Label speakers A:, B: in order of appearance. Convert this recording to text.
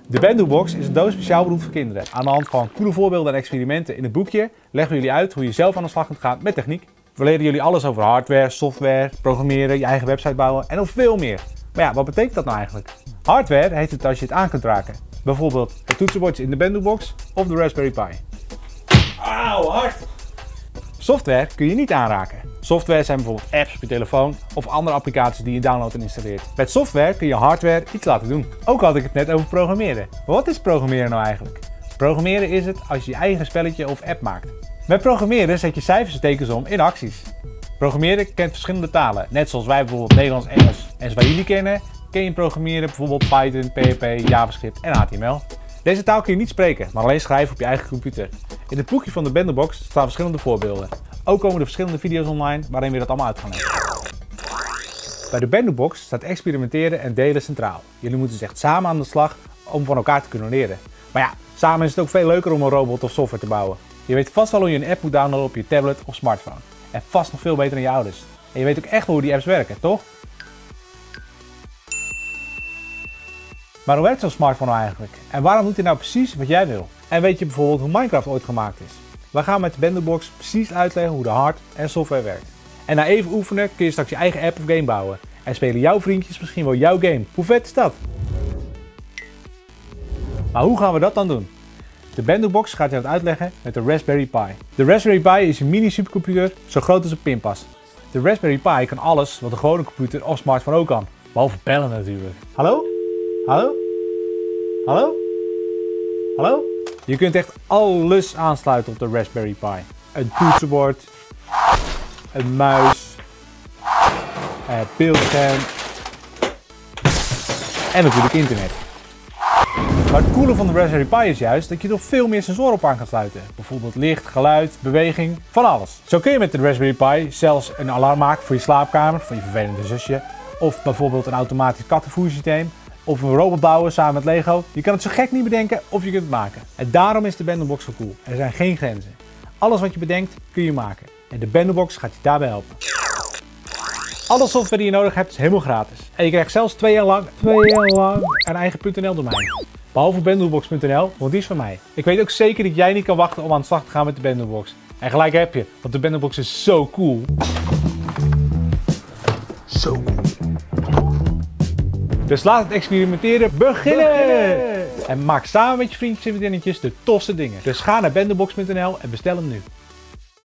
A: De Bendobox is een doos speciaal bedoeld voor kinderen. Aan de hand van coole voorbeelden en experimenten in het boekje leggen we jullie uit hoe je zelf aan de slag kunt gaan met techniek. We leren jullie alles over hardware, software, programmeren, je eigen website bouwen en nog veel meer. Maar ja, wat betekent dat nou eigenlijk? Hardware heet het als je het aan kunt raken. Bijvoorbeeld het toetsenbordje in de Bendobox of de Raspberry Pi. Auw, hard! Software kun je niet aanraken. Software zijn bijvoorbeeld apps op je telefoon of andere applicaties die je downloadt en installeert. Met software kun je hardware iets laten doen. Ook had ik het net over programmeren. Maar wat is programmeren nou eigenlijk? Programmeren is het als je je eigen spelletje of app maakt. Met programmeren zet je cijfers en tekens om in acties. Programmeren kent verschillende talen. Net zoals wij bijvoorbeeld Nederlands, Engels en Swahili kennen, ken je programmeren bijvoorbeeld Python, PHP, JavaScript en HTML. Deze taal kun je niet spreken, maar alleen schrijven op je eigen computer. In het boekje van de Bendobox staan verschillende voorbeelden. Ook komen er verschillende video's online waarin we dat allemaal uit gaan leggen. Bij de Bendobox staat experimenteren en delen centraal. Jullie moeten dus echt samen aan de slag om van elkaar te kunnen leren. Maar ja, samen is het ook veel leuker om een robot of software te bouwen. Je weet vast wel hoe je een app moet downloaden op je tablet of smartphone. En vast nog veel beter dan je ouders. En je weet ook echt wel hoe die apps werken, toch? Maar hoe werkt zo'n smartphone nou eigenlijk? En waarom doet hij nou precies wat jij wil? En weet je bijvoorbeeld hoe Minecraft ooit gemaakt is? We gaan met de Bendobox precies uitleggen hoe de hard- en software werkt. En na even oefenen kun je straks je eigen app of game bouwen. En spelen jouw vriendjes misschien wel jouw game. Hoe vet is dat? Maar hoe gaan we dat dan doen? De Bendobox gaat je dat uitleggen met de Raspberry Pi. De Raspberry Pi is een mini supercomputer zo groot als een pinpas. De Raspberry Pi kan alles wat een gewone computer of smartphone ook kan. Behalve bellen natuurlijk. Hallo? Hallo? Hallo? Hallo? Je kunt echt alles aansluiten op de Raspberry Pi. Een toetsenbord, een muis, een beeldscherm en natuurlijk internet. Maar het coole van de Raspberry Pi is juist dat je er veel meer sensoren op aan kan sluiten. Bijvoorbeeld licht, geluid, beweging, van alles. Zo kun je met de Raspberry Pi zelfs een alarm maken voor je slaapkamer, voor je vervelende zusje. Of bijvoorbeeld een automatisch kattenvoersysteem. Of een robot bouwen samen met Lego. Je kan het zo gek niet bedenken of je kunt het maken. En daarom is de Bendobox zo cool. Er zijn geen grenzen. Alles wat je bedenkt kun je maken. En de Bendobox gaat je daarbij helpen. Alle software die je nodig hebt is helemaal gratis. En je krijgt zelfs 2 jaar lang een eigen .nl domein. Behalve bendobox.nl, want die is van mij. Ik weet ook zeker dat jij niet kan wachten om aan de slag te gaan met de Bendobox. En gelijk heb je, want de Bendobox is zo cool. Zo cool. Dus laat het experimenteren beginnen! En maak samen met je vriendjes en vriendinnetjes de tofste dingen. Dus ga naar bendobox.nl en bestel hem nu.